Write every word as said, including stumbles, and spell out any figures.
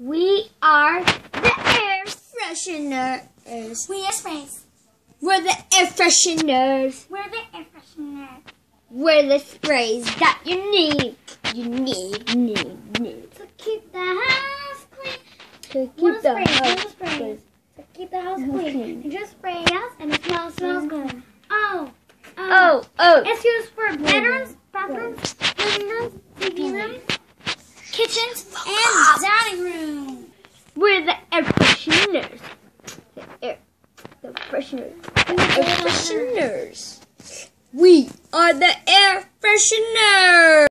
We are the air fresheners. We are sprays. We're the air fresheners. We're the air freshener. We're the sprays that you need. You need, need, need. To keep the house clean. To keep One the spray, house one spray. clean. To keep the house House clean. clean. You just spray us and it smells, smells good. Oh. Oh, oh. It's used for bedrooms, bathrooms, living rooms, T V rooms, kitchens, and dining room. We're the air fresheners. The air, the fresheners. The air fresheners. We are the air fresheners.